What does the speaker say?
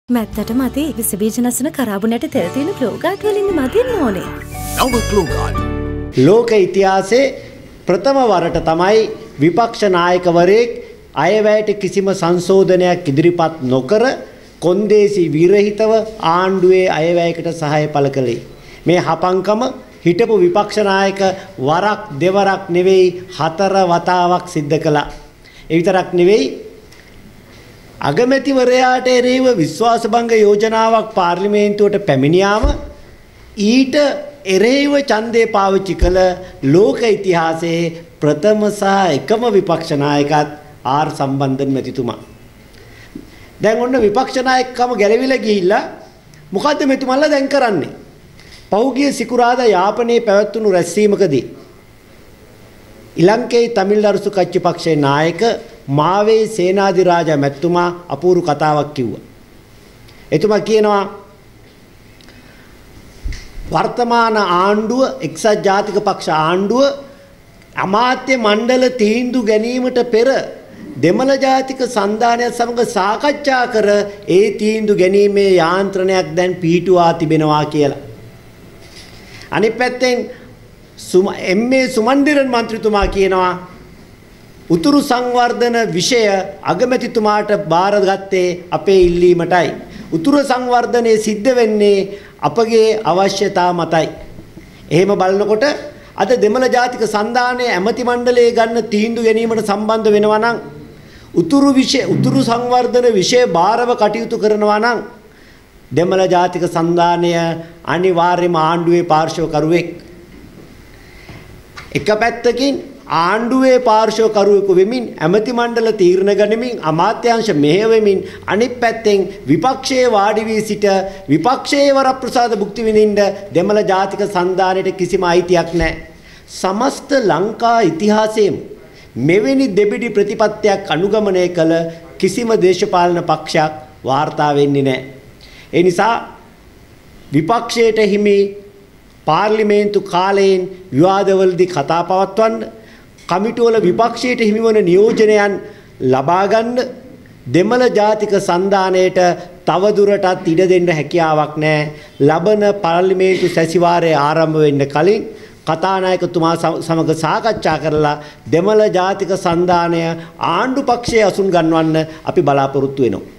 මැත්තට මදි විස බීජ නැසන කරාබුනට තෙල් තියෙන ක්ලෝගාඩ් වලින් මදින්න ඕනේ. නව ක්ලෝගාඩ්. ලෝක ඉතිහාසයේ ප්‍රථම වරට තමයි විපක්ෂ නායකවරයෙක් අයවැයට කිසිම සංශෝධනයක් ඉදිරිපත් නොකර කොන්දේසි විරහිතව ආණ්ඩුවේ අයවැයකට සහාය පළ කළේ. මේ හපංකම හිටපු විපක්ෂ නායක වරක් දෙවරක් නෙවෙයි 4 වතාවක් සිද්ධ කළා. ඒ විතරක් නෙවෙයි අගමැතිවරයාට එරෙහිව විශ්වාසභංග යෝජනාවක් පාර්ලිමේන්තුවට පැමිණියාම ඊට එරෙහිව ඡන්දේ පාවිච්චි කළ ලෝක ඉතිහාසයේ ප්‍රථම සහ එකම විපක්ෂ නායකත් ආර් සම්බන්ධන් මැතිතුමා. දැන් ඔන්න විපක්ෂ නායකකම ගැලවිලා ගිහිල්ලා මොකද්ද මෙතුමන්ලා දැන් කරන්නේ? පෞගිය සිකුරාදා යාපනයේ පැවැත්වුණු රැස්වීමකදී ඉලංකේ තමිල් දරුසු කච්චි පක්ෂයේ නායක මාවේ සේනාධිරාජා මැතිතුමා අපූර්ව කතාවක් කිව්වා. එතුමා කියනවා වර්තමාන ආණ්ඩුව එක්සත් ජාතික පක්ෂ ආණ්ඩුව අමාත්‍ය මණ්ඩල තීන්දුව ගැනීමට පෙර දෙමළ ජාතික සන්ධානයත් සමග සාකච්ඡා කර ඒ තීන්දුව ගැනීමේ යාන්ත්‍රණයක් දැන් පිහිටුවා තිබෙනවා කියලා. අනිත් පැත්තෙන් එම්.ඒ. සුමන්දිරන් මන්ත්‍රීතුමා කියනවා උතුරු සංවර්ධන විෂය අගමැතිතුමාට බාරගත්තේ අපේ ඉල්ලීමටයි. උතුරු සංවර්ධනයේ සිද්ධ වෙන්නේ අපගේ අවශ්‍යතා මතයි. එහෙම බලනකොට අද දෙමළ ජාතික සන්ධානයේ ඇමති මණ්ඩලයේ ගන්න තීන්දුව ගැනීමට සම්බන්ධ වෙනවා නම් උතුරු සංවර්ධන විෂය බාරව කටයුතු කරනවා නම් දෙමළ ජාතික සන්ධානය අනිවාර්යයෙන්ම ආණ්ඩුවේ පාර්ශවකරුවෙක්. එක පැත්තකින් ආණ්ඩුවේ පාර්ශවකරුවෙකු වෙමින් ඇමති මණ්ඩල තීරණ ගනිමින් අමාත්‍යාංශ මෙහෙයවෙමින් අනිත් පැත්තෙන් විපක්ෂයේ වාඩි වී සිට විපක්ෂයේ වරප්‍රසාද භුක්ති විඳින්න දෙමළ ජාතික සන්ධානයට කිසිම අයිතියක් නැහැ. සමස්ත ලංකා ඉතිහාසයේම මෙවැනි දෙබිඩි ප්‍රතිපත්තියක් අනුගමනය කළ කිසිම දේශපාලන පක්ෂයක් වාර්තා වෙන්නේ නැහැ. ඒ නිසා විපක්ෂයට හිමි පාර්ලිමේන්තු කාලයෙන් විවාදවලදී කතා පවත්වන්න කමිටුවල විපක්ෂයට හිමිවන නියෝජනයන් ලබා ගන්න දෙමළ ජාතික සන්ධානයට තවදුරටත් ඉඩ දෙන්න හැකියාවක් නැහැ. ලබන පාර්ලිමේන්තු සැසිවාරය ආරම්භ වෙන්න කලින් කතානායකතුමා සමග සාකච්ඡා කරලා දෙමළ ජාතික සන්ධානය ආණ්ඩු පක්ෂයේ අසුන් ගන්නවන්න අපි බලාපොරොත්තු වෙනවා.